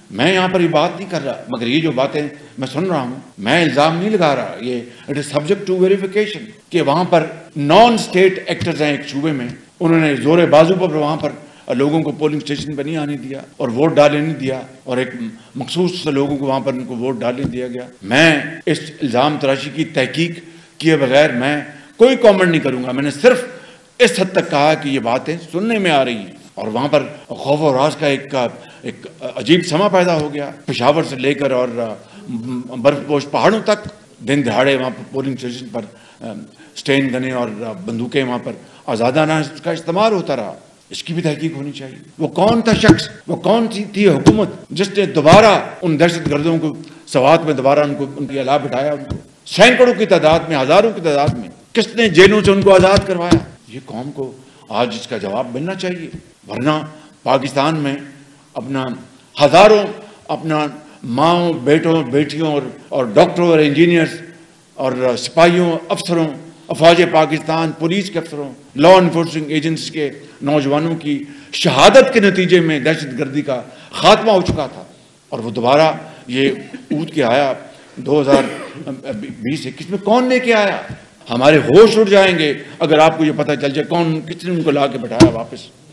میں یہاں پر یہ بات نہیں کر رہا، مگر یہ جو باتیں میں سن رہا ہوں، میں الزام نہیں لگا رہا، یہ it is subject to verification کہ وہاں پر نان اسٹیٹ ایکٹرز ہیں ایک صوبے میں، انہوں نے زور بازو پر وہاں پر لوگوں کو پولنگ اسٹیشن پہ نہیں آنے دیا اور ووٹ ڈالنے نہیں دیا، اور ایک مخصوص لوگوں کو وہاں پر ان کو ووٹ ڈالنے دیا گیا۔ میں اس الزام تراشی کی تحقیق کیے بغیر میں کوئی کامنٹ نہیں کروں گا۔ میں نے صرف اس حد تک کہا کہ یہ باتیں سننے میں آ رہی ہیں، اور وہاں پر خوف و راز کا ایک عجیب سما پیدا ہو گیا۔ پشاور سے لے کر اور برف پوش پہاڑوں تک دن دہاڑے وہاں پر پولنگ اسٹیشن پر اسٹین گنیں اور بندوقیں وہاں پر آزادانہ اس کا استعمال ہوتا رہا۔ اس کی بھی تحقیق ہونی چاہیے۔ وہ کون تھا شخص، وہ کون سی تھی حکومت جس نے دوبارہ ان دہشت گردوں کو سوات میں دوبارہ ان کی الا بٹھایا، ان کو سینکڑوں کی تعداد میں، ہزاروں کی تعداد میں کس نے جیلوں سے ان کو آزاد کروایا؟ یہ قوم کو آج اس کا جواب ملنا چاہیے، ورنہ پاکستان میں اپنا ہزاروں اپنا ماؤں، بیٹوں، بیٹیوں اور ڈاکٹروں اور انجینئرز اور سپاہیوں، افسروں، افواج پاکستان، پولیس کے افسروں، لا انفورسنگ ایجنٹس کے نوجوانوں کی شہادت کے نتیجے میں دہشت گردی کا خاتمہ ہو چکا تھا، اور وہ دوبارہ یہ اٹھ کے آیا 2020-21 میں۔ کون لے کے آیا؟ ہمارے ہوش اڑ جائیں گے اگر آپ کو یہ پتہ چل جائے کس نے ان کو لا کے بٹھایا واپس۔